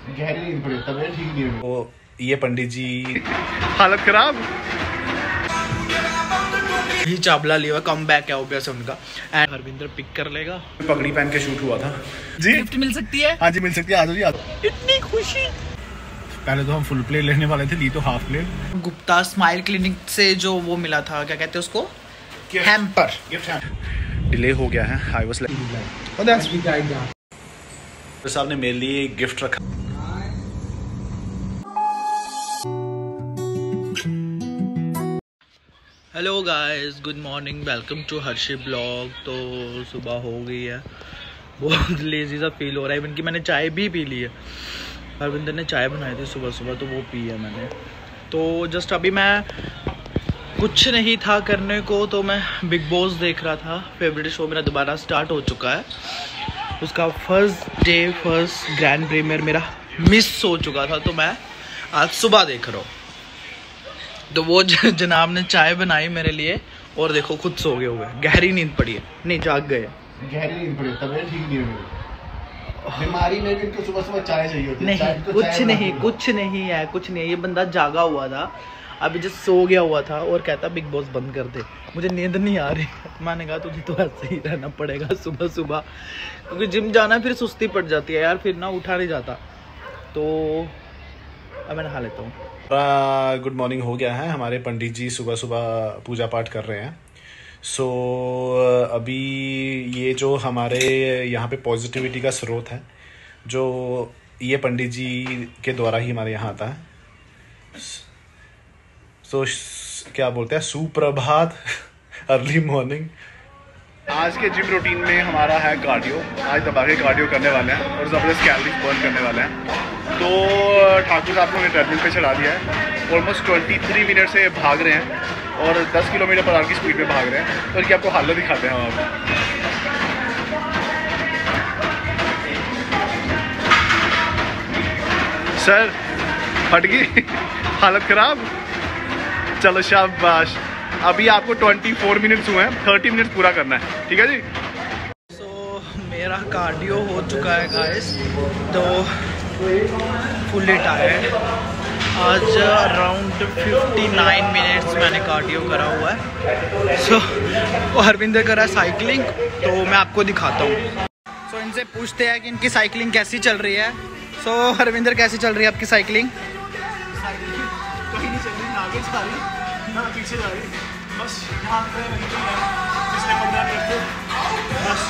गहरी नींद पड़ी, तबीयत ठीक नहीं है। तो ये पंडित जी हालत खराब, ही चावला लिया कम बैक है ओबियस उनका, एंड हरविंदर पिक कर लेगा। पगड़ी पहन के शूट हुआ था जी। गिफ्ट मिल सकती है? हाँ जी मिल सकती है, आ जाओ जी आ जाओ। इतनी खुशी। पहले तो हम फुल प्लेट लेने वाले थे, ली तो half plate. Gupta smile clinic से जो वो मिला था, क्या कहते हैं उसको, हैम्पर। डिले हो गया है। आई वाज लाइक तो साहब ने मेरे लिए गिफ्ट रखा। Hello guys, good morning, welcome to हर्षिप ब्लॉग। तो सुबह हो गई है, बहुत लेजी सा फील हो रहा है। इवन कि मैंने चाय भी पी ली है। हरविंदर ने चाय बनाई थी सुबह सुबह, तो वो पी है मैंने। तो जस्ट अभी मैं कुछ नहीं था करने को, तो मैं बिग बॉस देख रहा था। फेवरेट शो मेरा दोबारा स्टार्ट हो चुका है। उसका फर्स्ट ग्रैंड प्रीमियर मेरा मिस हो चुका था, तो मैं आज सुबह देख रहा हूँ। तो वो जनाब ने चाय बनाई मेरे लिए, और देखो खुद सो गए हुए, गहरी नींद पड़ी है, नहीं जाग गए। गहरी नींद पड़ी, तबीयत ठीक नहीं है। बीमारी में भी इनको सुबह सुबह चाय चाहिए होती है। नहीं, कुछ नहीं है। ये बंदा जागा हुआ था, अभी जस्ट सो गया हुआ था, और कहता बिग बॉस बंद कर दे, मुझे नींद नहीं आ रही। मैंने कहा तुझे तो ऐसे ही रहना पड़ेगा सुबह सुबह, क्योंकि जिम जाना फिर सुस्ती पड़ जाती है यार, फिर ना उठा नहीं जाता। तो अब मैं नहा लेता हूँ। गुड मॉर्निंग हो गया है। हमारे पंडित जी सुबह सुबह पूजा पाठ कर रहे हैं। सो अभी ये जो हमारे यहाँ पे पॉजिटिविटी का स्रोत है, जो ये पंडित जी के द्वारा ही हमारे यहाँ आता है। सो क्या बोलते हैं, सुप्रभात, अर्ली मॉर्निंग। आज के जिम रूटीन में हमारा है कार्डियो। आज दबा के कार्डियो करने वाले हैं और ज़बरदस्त कैलोरीज बर्न करने वाले हैं। तो ठाकुर साहब को ट्रेडमिल पे चढ़ा दिया है। ऑलमोस्ट 23 मिनट से भाग रहे हैं और 10 किलोमीटर पर आवर की स्पीड में भाग रहे हैं। तो इनकी आपको हालत दिखाते हैं हम आपको। सर फट गई, हालत खराब। चलो शाबाश। अभी आपको 24 मिनट्स हुए हैं, 30 मिनट्स पूरा करना है, ठीक है जी। सो मेरा कार्डियो हो चुका है गाइस, तो फुल्ली टायर्ड। आज अराउंड 59 मिनट्स मैंने कार्डियो करा हुआ है। सो हरविंदर करा साइकिलिंग, तो मैं आपको दिखाता हूँ। सो इनसे पूछते हैं कि इनकी साइकिलिंग कैसी चल रही है। सो हरविंदर, कैसी चल रही है आपकी साइकिलिंग? कहीं नहीं चल रही, ना आगे जा रही ना पीछे जा रही, बस यहाँ पे पिछले 15 मिनट से बस।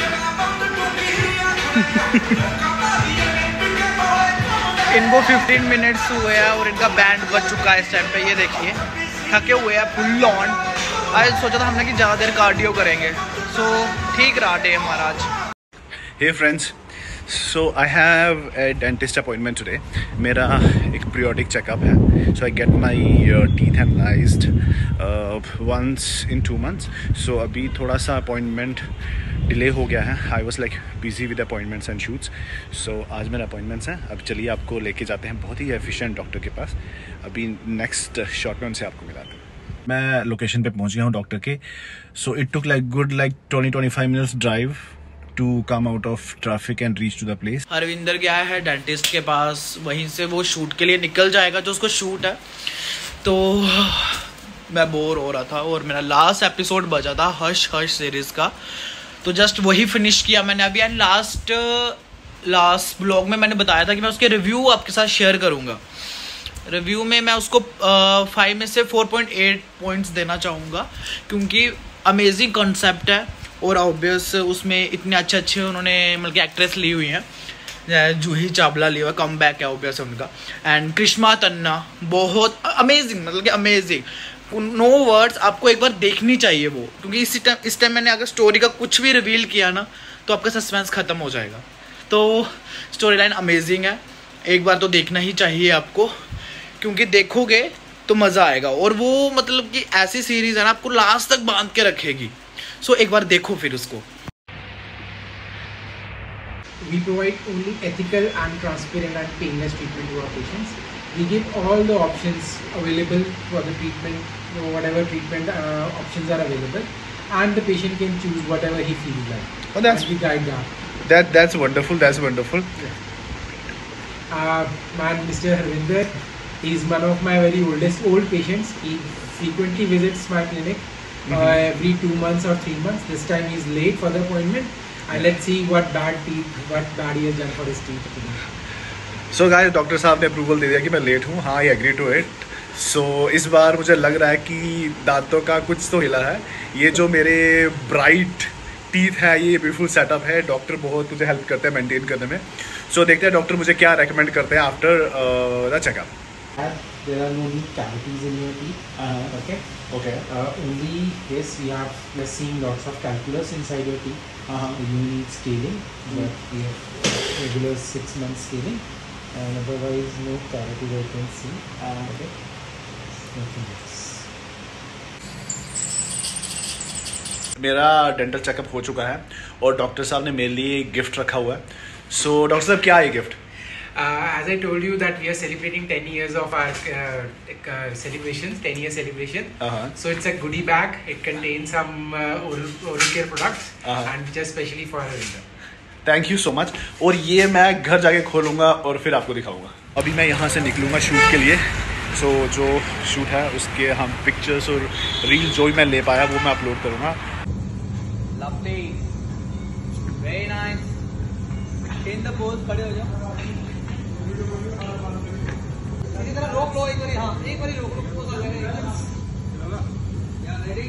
इनको 15 मिनट्स हुए हैं और इनका बैंड बज चुका है इस टाइम पे। ये देखिए थके हुए हैं फुल ऑन। आज सोचा था हमने कि ज़्यादा देर कार्डियो करेंगे। सो ठीक रहा डे हमारा आज। Hey friends, so I have a dentist appointment today. मेरा एक पीरियोडिक चेकअप है। So I get my teeth analysed once in 2 months। सो अभी थोड़ा सा अपॉइंटमेंट डिले हो गया है। I was like busy with appointments and shoots. So आज मेरे अपॉइंटमेंट्स हैं। अब चलिए आपको लेके जाते हैं बहुत ही एफिशिएंट डॉक्टर के पास। अभी नेक्स्ट शॉट में उनसे आपको मिलाते हैं। मैं लोकेशन पे पहुंच गया हूँ डॉक्टर के। So it took like good 20-25 minutes drive to come out of traffic and reach to the place। Harvinder गया है डेंटिस्ट के पास, वहीं से वो शूट के लिए निकल जाएगा, जो उसको शूट है। तो मैं बोर हो रहा था और मेरा लास्ट एपिसोड बचा था हर्ष सीरीज का, तो जस्ट वही फिनिश किया मैंने अभी। एंड लास्ट ब्लॉग में मैंने बताया था कि मैं उसके रिव्यू आपके साथ शेयर करूँगा। रिव्यू में मैं उसको 5 में से 4.8 पॉइंट्स देना चाहूँगा, क्योंकि अमेजिंग कॉन्सेप्ट है और ऑब्वियस उसमें इतने अच्छे उन्होंने मतलब एक्ट्रेस ली हुई हैं। जूही चावला लिया हुआ, कम बैक है ऑब्वियस उनका। एंड कृष्णा तन्ना बहुत अमेजिंग, मतलब कि अमेजिंग, नो वर्ड्स। आपको एक बार देखनी चाहिए वो, क्योंकि इस टाइम मैंने अगर स्टोरी का कुछ भी रिवील किया ना, तो आपका सस्पेंस खत्म हो जाएगा। तो स्टोरी लाइन अमेजिंग है, एक बार तो देखना ही चाहिए आपको, क्योंकि देखोगे तो मज़ा आएगा। और वो मतलब कि ऐसी सीरीज़ है ना, आपको लास्ट तक बांध के रखेगी। सो एक बार देखो फिर उसको। We provide only ethical and transparent and painless treatment to our patients. We give all the options available for the treatment, whatever treatment options are available, and the patient can choose whatever he feels like. Oh, that's we guide that. That's wonderful. That's wonderful. Yeah. Man, Mr. Harvinder, he is one of my very old patients. He frequently visits my clinic every 2 months or 3 months. This time he is late for the appointment, and let's see what bad he has done for his teeth today. So guys, doctor साहब ने approval दे दिया कि मैं late हूँ. हाँ, I agree to it. So इस बार मुझे लग रहा है कि दांतों का कुछ तो हिला है. ये जो मेरे ब्राइट टीथ है, ये ब्यूटीफुल सेटअप है. डॉक्टर बहुत मुझे हेल्प करते हैं मेंटेन करने में. सो देखते हैं डॉक्टर मुझे क्या रेकमेंड करते हैं after the checkup. There are no new cavities in your teeth. Okay. Okay. Only yes, we're seeing lots of calculus inside your teeth. You need scaling, but we have regular 6 months scaling, and otherwise no cavities I can see. Okay. Nothing else. मेरा dental checkup हो चुका है और doctor साहब ने मेरे लिए gift रखा हुआ है. सो डॉक्टर साहब, क्या है gift? As I told you that we are celebrating 10 years of our celebrations, 10-year celebration. So it's a goodie bag. It contains some oral care products and just specially for Harvinder. Thank you so much. और ये मैं घर जाके खोलूँगा और फिर आपको दिखाऊँगा. अभी मैं यहाँ से निकलूँगा शूट के लिए. सो जो शूट है उसके हम पिक्चर्स और रील जो भी मैं ले पाया वो मैं अपलोड करूँगा. Lovely. Very nice. In the pose, खड़े हो जाओ. रोक लो एक बारी. हाँ, एक बारी रोक लो. पोज आ जाएगा. रेडी.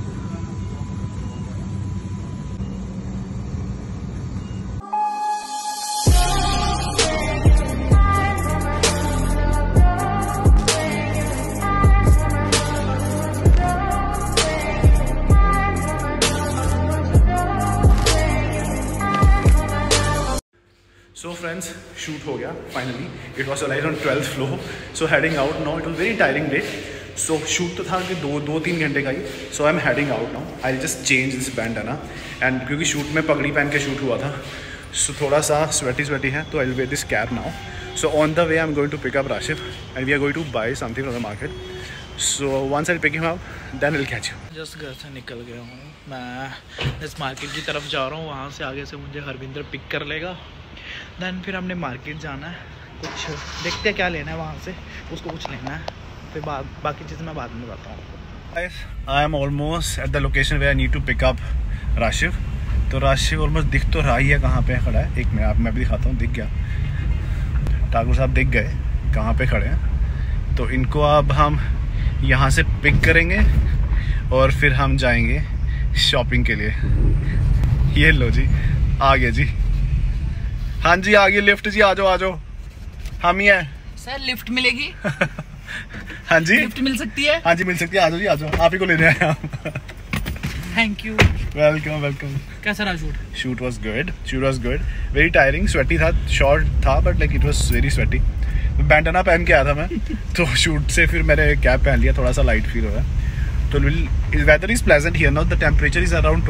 सो फ्रेंड्स, शूट हो गया finally. It was arrive on 12th floor. So heading out now. It was very tiring day. So shoot तो था कि 2-3 घंटे का ही. So I am heading out now. I just change this bandana. And क्योंकि shoot में पगड़ी पहन के शूट हुआ था, सो थोड़ा सा स्वेटी है, तो I will wear this cap now. So on the way I am going to pick up Rashif and we are going to buy something from the market. So once I pick him up then will catch you. Just घर से निकल गया हूँ मैं. इस market की तरफ जा रहा हूँ. वहाँ से आगे से मुझे हरविंदर पिक कर लेगा. देन फिर हमने मार्केट जाना है. कुछ देखते हैं क्या लेना है वहाँ से. उसको कुछ लेना है, फिर बाकी चीज़ें मैं बाद में बताता हूँ. I am almost at the location where I need to pick up Rashif. तो राशिफ ऑलमोस्ट दिख तो रहा ही है कहाँ पे खड़ा है. एक मिनट, आप मैं भी दिखाता हूँ. दिख गया. ठाकुर साहब दिख गए कहाँ पे खड़े हैं. तो इनको अब हम यहाँ से पिक करेंगे और फिर हम जाएंगे शॉपिंग के लिए. ये लो जी, आ गए जी. हाँ जी, आ गई लिफ्ट जी. आ जाओ. हम ही हैं सर. लिफ्ट मिलेगी? हाँ जी, लिफ्ट मिल सकती है? हाँ जी, मिल सकती है. आ जाओ जी, आ जाओ. आप ही को लेने आए हम. Thank you. वेलकम. कैसा रहा shoot? Shoot was good. Very tiring. Sweaty था, शॉर्ट था, but like it was very sweaty. Bandana पहन के आया था मैं. तो शूट से फिर मैंने कैप पहन लिया. थोड़ा सा लाइट फील हो रहा है. तो weather is pleasant here now. The temperature is around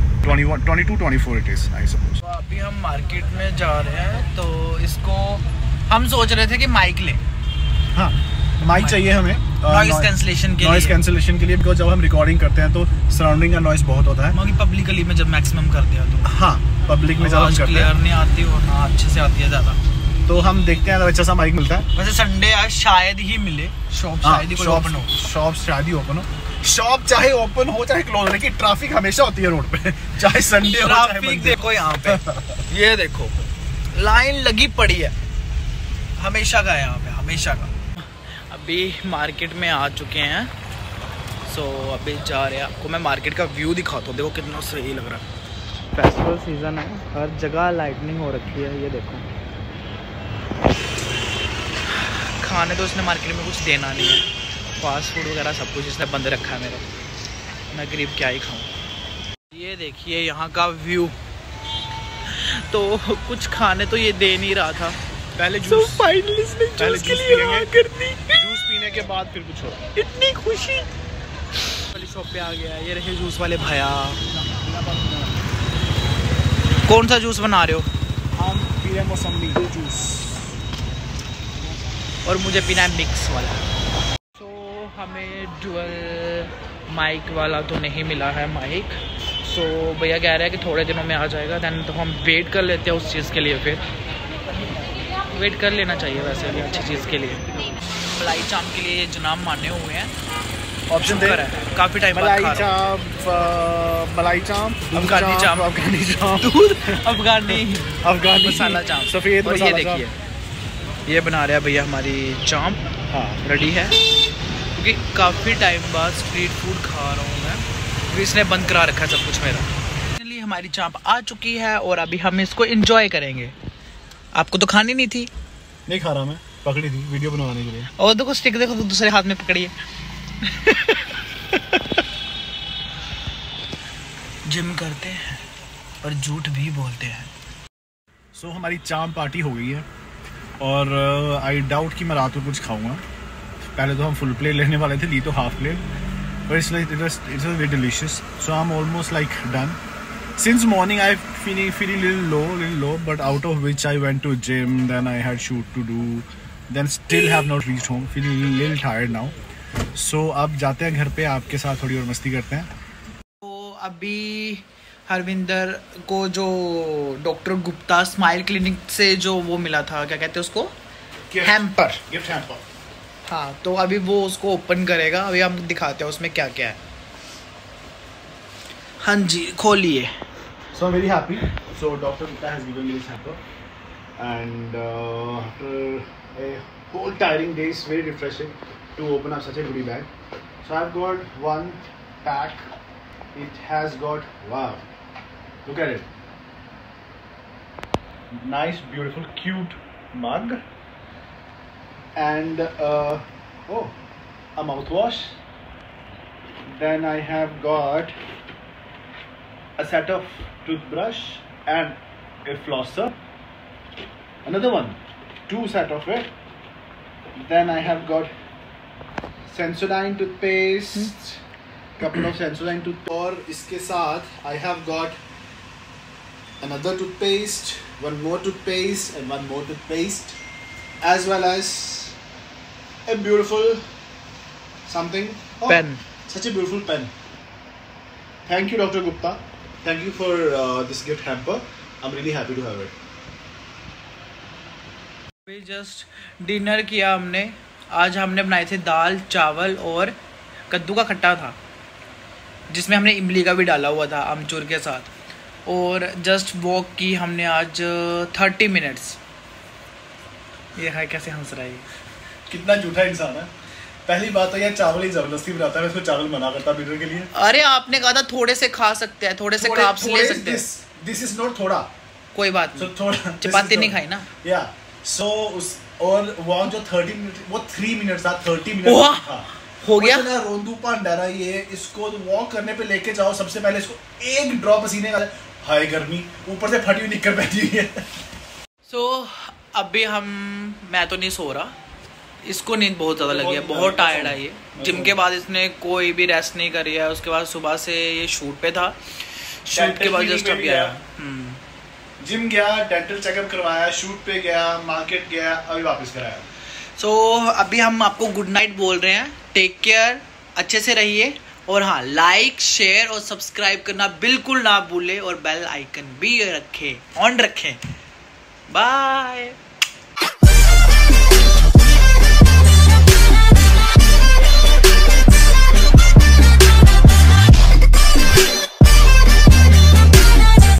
22-24 it is, I suppose. तो अभी हम मार्केट में जा रहे हैं. तो इसको हम सोच रहे थे कि माइक ले. हाँ, माइक चाहिए हमें नॉइस कैंसिलेशन के लिए. बिकॉज जब हम रिकॉर्डिंग करते हैं तो सराउंडिंग का नॉइस बहुत होता है. पब्लिकली में जब मैक्सिमम कर दिया तो. हाँ, पब्लिक में जब हम करते हैं नहीं आती हो. हाँ, अच्छे से आती है ज़्यादा. तो हम देखते हैं अच्छा सा माइक मिलता है. वैसे संडे आज शायद ही मिले. शॉप शायद ही ओपन हो. शॉप शायद ही ओपन हो. शॉप चाहे ओपन हो चाहे क्लोज, लेकिन ट्रैफिक हमेशा होती है रोड पे. चाहे संडे हो चाहे मंडे. देखो यहाँ पे ये देखो लाइन लगी पड़ी है. हमेशा का है यहाँ पे, हमेशा का. अभी मार्केट में आ चुके हैं. सो अभी जा रहे हैं. आपको मैं मार्केट का व्यू दिखाता हूँ. देखो कितना सही लग रहा है. फेस्टिवल सीजन है. हर जगह लाइटनिंग हो रखी है. ये देखो. खाने तो इसने मार्केट में कुछ देना नहीं है. फास्ट फूड वगैरह सब कुछ इसने बंद रखा है मेरा. मैं गरीब क्या ही खाऊं. ये देखिए यहाँ का व्यू. तो कुछ खाने तो ये दे नहीं रहा था. पहले जूस फाइनली जूस के लिए जूस पीने के बाद फिर कुछ हो. इतनी खुशी. वाली शॉप पे आ गया. ये रहे जूस वाले भैया. कौन सा जूस बना रहे हो? हम पी रहे मौसमी जूस. और मुझे पीना है मिक्स वाला. तो हमें डुअल माइक वाला तो नहीं मिला है माइक. सो भैया कह रहे हैं कि थोड़े दिनों में आ जाएगा. देन तो हम वेट कर लेते हैं उस चीज़ के लिए. फिर वेट कर लेना चाहिए वैसे भी अच्छी चीज़ के लिए। मलाई चाप के लिए जनाब माने हुए हैं, ऑप्शन दे है काफ़ी टाइम बाद खा रहा हूं। मलाई चाप, अफगानी चाप, अफगानी चाप, दूध अफगानी मसाला चाप, सफ़ेद और ये मसाला चाप। देखिए ये बना रहा है भैया हमारी चाप, हाँ रेडी है, क्योंकि काफ़ी टाइम बाद स्ट्रीट फूड खा रहा हूँ मैं, क्योंकि इसने बंद करा रखा है सब कुछ मेरा। फाइनली हमारी चाप आ चुकी है और अभी हम इसको एंजॉय करेंगे। आपको तो खानी नहीं थी? नहीं खा रहा मैं, पकड़ी थी वीडियो बनवाने के लिए। और देखो स्टिक देखो, दूसरे हाथ में पकड़िए। जिम करते हैं और झूठ भी बोलते हैं। सो हमारी चाम पार्टी हो गई है और आई डाउट कि मैं रात को कुछ खाऊंगा। पहले तो हम फुल प्लेट लेने वाले थे, ली तो half plate, but it's very delicious. So I am almost like done. Since morning I feeling little low, but out of which I went to gym, then I had shoot to do, then still have not reached home, feeling little tired now. So अब जाते हैं घर पे, आपके साथ थोड़ी और मस्ती करते हैं। तो अभी हरविंदर को जो डॉक्टर गुप्ता स्माइल क्लिनिक से जो वो मिला था, क्या कहते हैं उसको, हैम्पर, गिफ्ट हैम्पर। हाँ, तो अभी वो उसको ओपन करेगा। अभी हम दिखाते हैं उसमें क्या क्या है। हाँ जी, खोलिए। So I'm very happy. So Dr. Gupta has given me this hamper, and after a whole tiring day, it's very refreshing to open up such a goodie bag. So I've got one pack. It has got, wow, look at it. Nice, beautiful, cute mug, and oh, a mouthwash. Then I have got a set of toothbrush and a flosser, another one, 2 set of it. Then I have got Sensodyne toothpaste, couple of Sensodyne toothpaste, और इसके साथ I have got another toothpaste, one more toothpaste and one more toothpaste, as well as a beautiful something, pen, such a beautiful pen. Thank you Dr. Gupta. Thank you for this gift hamper. I'm really happy to have it. अभी just dinner किया हमने। आज हमने बनाए थे दाल चावल और कद्दू का खट्टा था, जिसमें हमने इमली का भी डाला हुआ था अमचूर के साथ। और जस्ट वॉक की हमने आज 30 मिनट्स। ये है कैसे हंस रहा है, कितना झूठा इंसान है। पहली बात तो यार चावल ही जबरदस्ती बनाता है, मैं इसको चावल मना करता डिनर के लिए। अरे आपने कहा था थोड़े से खा सकते हैं, थोड़े से कार्ब्स ले सकते हैं। दिस इज नॉट थोड़ा, कोई बात नहीं, थोड़ा चपाती नहीं खाई ना। या सो उस और वॉक जो 30 मिनट, वो 3 मिनट था, 30 मिनट था हो गया ना। रोंदू पांडारा ये, इसको वॉक करने पे लेके जाओ, सबसे पहले इसको एक ड्रॉप पसीने का, हाय गर्मी, ऊपर से फटी हुई निक्कर पहनी हुई है। सो अभी मैं तो नहीं सो रहा, इसको नींद बहुत ज़्यादा लगी है, बहुत टायर्ड है ये। जिम के बाद इसने कोई भी रेस्ट नहीं करी है। उसके बाद सुबह से ये शूट पे था, शूट के बाद जस्ट अभी आया। जिम गया, डेंटल चेकअप करवाया, शूट पे गया, मार्केट गया, अभी वापस कराया। सो अभी हम आपको गुड नाइट बोल रहे हैं। टेक केयर, अच्छे से रहिए, और हाँ, लाइक शेयर और सब्सक्राइब करना बिल्कुल ना भूलें, और बेल आइकन भी ऑन रखें। बाय।